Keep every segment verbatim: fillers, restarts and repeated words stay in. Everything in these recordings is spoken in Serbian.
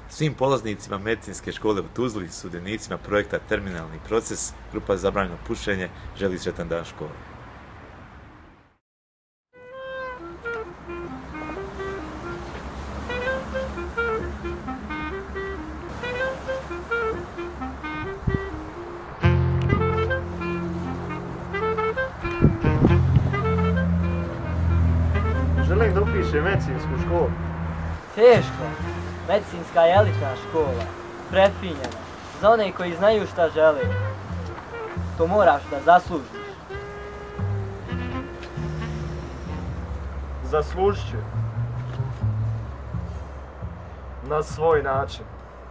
Svim polaznicima medicinske škole u Tuzli, sudionicima projekta Terminalni proces, grupa Zabranjeno pušenje želi sretan dan škole. Želim da upišem medicinsku školu. Teško. Medicinska je elitna škola, prefinjena, za one koji znaju šta žele. To moraš da zaslužiš. Zaslužit ću. Na svoj način.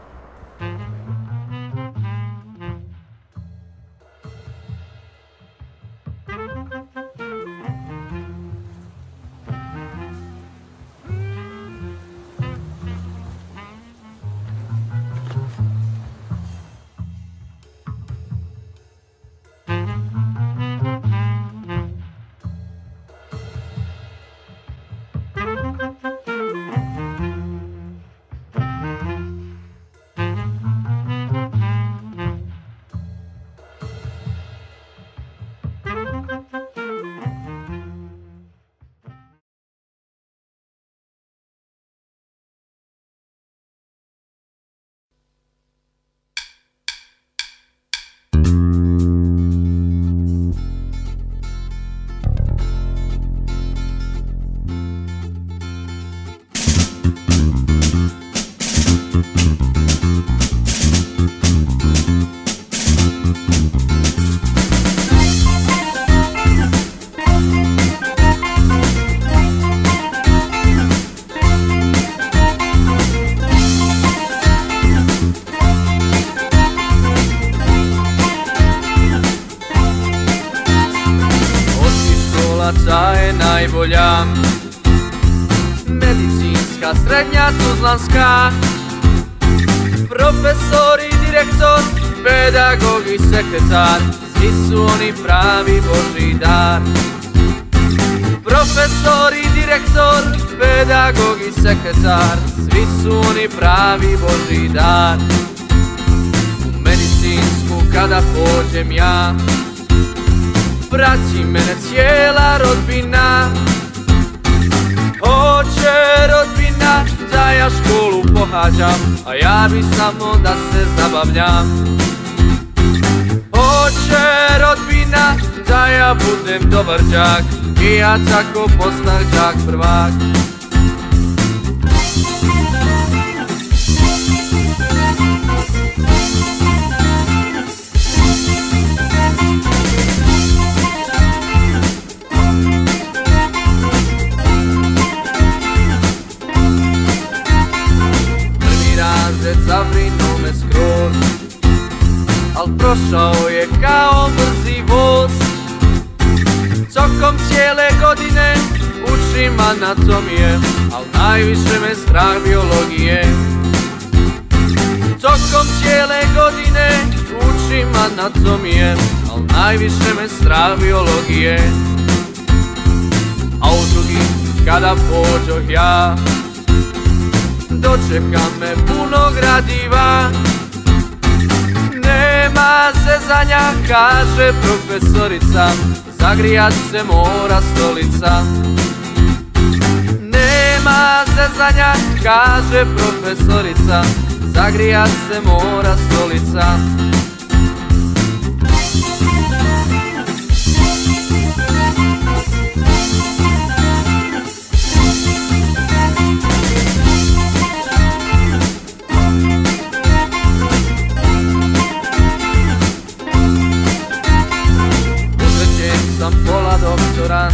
Je najbolja medicinska srednja tuzlanska, profesor i direktor, pedagog i sekretar, svi su oni pravi Božji dar. Profesor i direktor, pedagog i sekretar, svi su oni pravi Božji dar. U medicinsku kada pođem ja, prati mene cijela rodbina. Hoće rodbina da ja školu pohađam, a ja bi samo da se zabavljam. Hoće rodbina da ja budem dobar đak i ja tako postah đak prvak. Zabrinuo me skroz, al prošao je kao brzi voz. Tokom cijele godine učim anatomije, al najviše me strah biologije. Tokom cijele godine učim anatomije, al najviše me strah biologije. A u drugi kada pođoh ja, dočeka me puno gradiva. Nema zezanja, kaže profesorica, zagrijat se mora stolica. Nema zezanja, kaže profesorica, zagrijat se mora stolica. Pola doktora,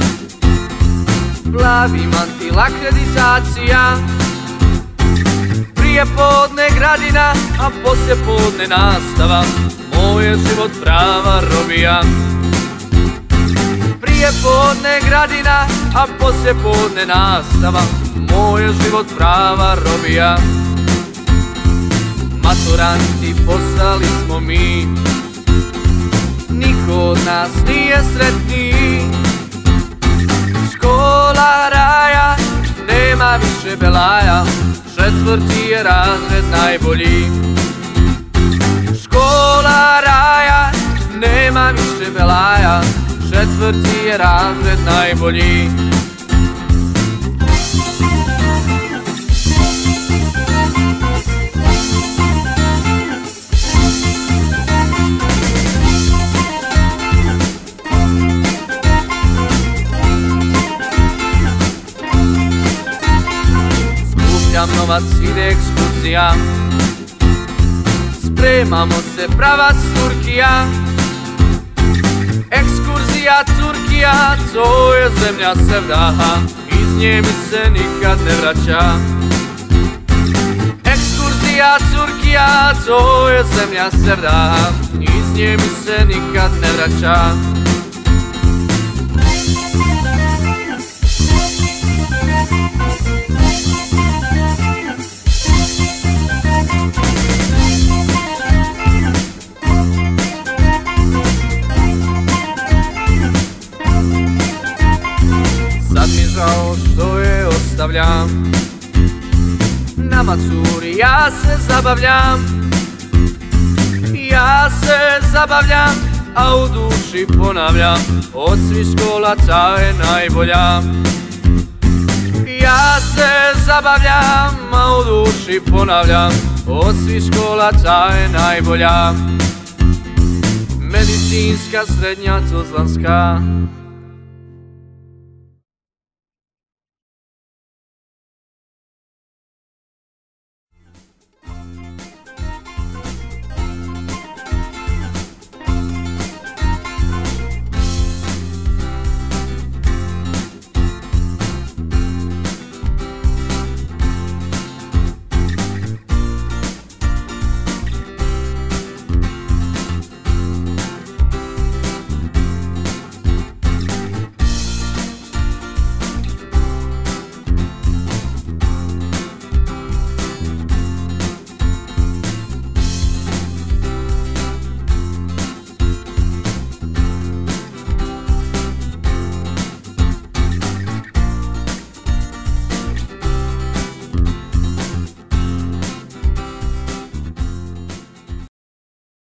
plavi mantil akreditacija. Prije podne gradina, a poslije podne nastava, moj je život prava robija. Prije podne gradina, a poslije podne nastava, moj je život prava robija. Maturanti postali smo mi, niko od nas nije sretniji. Škola raja nema više belaja, četvrti je razred najbolji. Škola raja, nema više belaja, četvrti je razred najbolji. Skupljam novac, ide ekskurzija, spremamo se pravac Turkija. Ekskurzija Turkija, to je zemlja sevdaha, iz nje mi se nikad ne vraća. Ekskurzija Turkija, to je zemlja sevdaha, iz nje mi se nikad ne vraća. Sad mi žao što je ostavljam, na maturi ja se zabavljam. Ja se zabavljam, a u duši ponavljam, od svih škola ta je najbolja. Ja se zabavljam, a u duši ponavljam, od svih škola ta je najbolja. Medicinska srednja Tuzlanska,